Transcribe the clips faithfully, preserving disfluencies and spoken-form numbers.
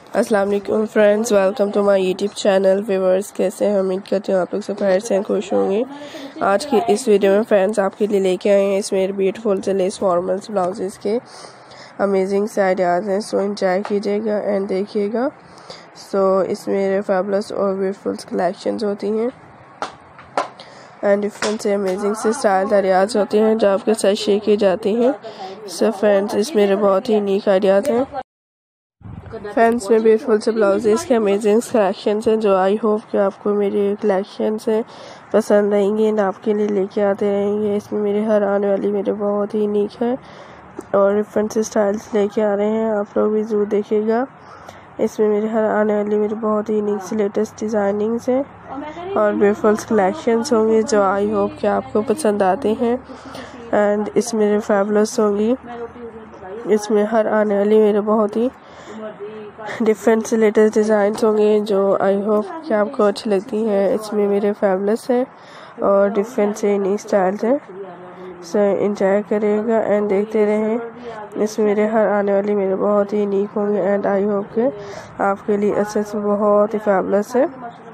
अस्सलाम वालेकुम friends, welcome to my YouTube channel. Viewers, कैसे हैं? उम्मीद करती हूँ आप लोग सब खैर से खुश होंगे। आज की इस वीडियो में फ्रेंड्स आपके लिए लेके आए हैं इसमें ब्यूटीफुल से लेस फॉर्मल्स ब्लाउजेस के अमेजिंग से आइडियाज़ हैं। सो एंजॉय कीजिएगा एंड देखिएगा। सो इसमें फैबुलस और ब्यूटीफुल कलेक्शंस होती हैं एंड डिफरेंट से अमेजिंग से स्टाइल आइडियाज़ होते हैं जो आपके साथ शेयर की जाती हैं। सो फ्रेंड्स, इसमें बहुत ही यूनिक आइडियाज़ हैं। फैंस में ब्यूटीफुल से ब्लाउजेस के अमेजिंग कलेक्शन हैं जो आई होप कि आपको मेरे कलेक्शन से पसंद आएंगे एंड आपके लिए लेके आते रहेंगे। इसमें मेरे हर आने वाली मेरे बहुत ही यूनिक है और डिफरेंट से स्टाइल्स लेके आ रहे हैं, आप लोग भी जरूर देखिएगा। इसमें मेरे हर आने वाली मेरे बहुत ही यूनिक से लेटेस्ट डिज़ाइनिंग्स हैं और ब्यूटीफुल कलेक्शंस होंगे जो आई होप कि आपको पसंद आते हैं एंड इसमें मेरे फैबुलस होंगी। इसमें हर आने वाली मेरे बहुत ही डिफरेंट से लेटेस्ट डिज़ाइन होंगे जो आई होप कि आपको अच्छी लगती हैं। इसमें मेरे फैबुलस हैं और डिफरेंट से नई स्टाइल्स हैं। सो एंजॉय करिएगा एंड देखते रहें। इसमें मेरे हर आने वाली मेरे बहुत ही यूनिक होंगे एंड आई होप के आपके लिए अच्छे से बहुत ही फैबुलस है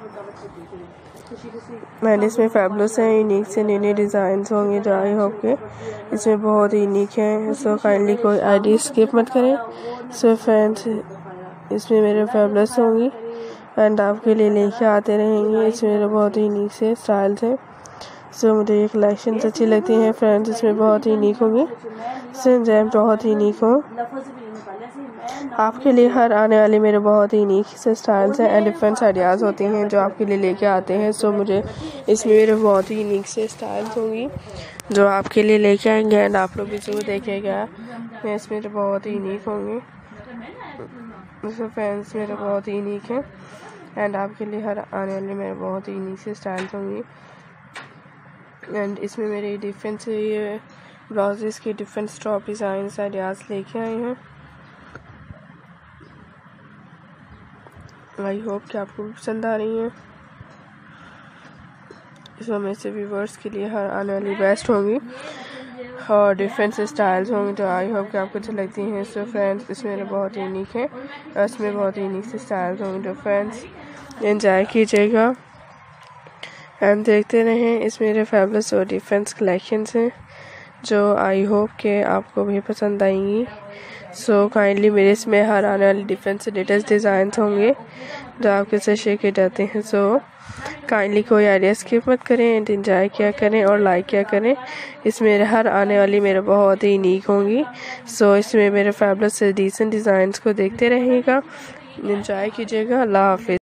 एंड इसमें फैबुलस हैं यूनिक से नए नए डिज़ाइन होंगे जो आई होप के इसमें बहुत ही यूनिक हैं। सो काइंडली कोई आईडी स्किप मत करें। सो फ्रेंड्स, इसमें मेरे फैबुलस होंगी एंड आपके लिए लेके आते रहेंगे। इसमें मेरे बहुत ही यूनिक से स्टाइल्स हैं। सो मुझे ये कलेक्शन अच्छी लगती हैं फ्रेंड्स। इसमें बहुत ही यूनिक होंगी। सो जैम बहुत ही यूनिक हो आपके लिए हर आने वाली मेरे बहुत ही यूनिक से स्टाइल्स हैं एंड डिफरेंट आइडियाज़ होती हैं जो आपके लिए लेके आते हैं। सो मुझे इसमें मेरे बहुत ही यूनिक से स्टाइल्स होंगी जो आपके लिए लेके आएंगे एंड आप लोग भी जरूर देखेगा। इसमें मेरे बहुत ही यूनिक होंगे। सो फ्रेंड्स, मेरे बहुत ही यूनिक है एंड आपके लिए हर आने वाले मेरे बहुत ही यूनिक से स्टाइल्स होंगी एंड इसमें मेरे डिफरेंट से ये ब्लाउजेस के डिफरेंट स्टॉप डिज़ाइन आइडियाज़ लेके आए हैं। आई होप कि आपको पसंद आ रही हैं। इसमें में से व्यूअर्स के लिए हर आने वाली बेस्ट होंगी और डिफरेंट से स्टाइल्स होंगे जो आई होप कि आपको अच्छी लगती हैं। सो फ्रेंड्स, इसमें मेरे बहुत यूनिक है और इसमें बहुत यूनिक से स्टाइल्स होंगे जो फ्रेंड्स एंजॉय कीजिएगा एंड देखते रहें। इसमें मेरे फैबुलस और डिफरेंट कलेक्शंस हैं जो आई होप के आपको भी पसंद आएंगी। सो काइंडली मेरे इसमें हर आने वाली डिफरेंट से लेटेस्ट डिज़ाइन होंगे जो आपके साथ शेयर किए जाते हैं। सो काइंडली कोई आइडिया स्किप मत करें एंड एंजॉय किया करें और लाइक किया करें। इसमें मेरे हर आने वाली मेरे बहुत ही यूनिक होंगी। सो इसमें मेरे फैबुलस से डिसेंट डिज़ाइंस को देखते रहिएगा, एंजॉय कीजिएगा। अल्लाह हाफिज़।